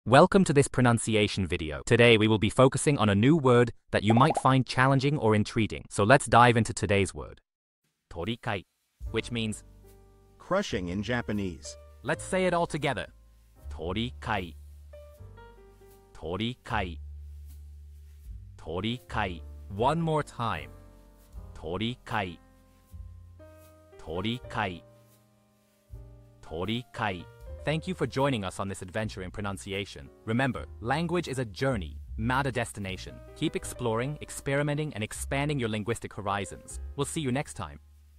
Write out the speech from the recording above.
Welcome to this pronunciation video. Today we will be focusing on a new word that you might find challenging or intriguing. So let's dive into today's word. Torikai, which means crushing in Japanese. Let's say it all together. Torikai. Torikai. Torikai. One more time. Torikai. Torikai. Torikai. Thank you for joining us on this adventure in pronunciation. Remember, language is a journey, not a destination. Keep exploring, experimenting, and expanding your linguistic horizons. We'll see you next time.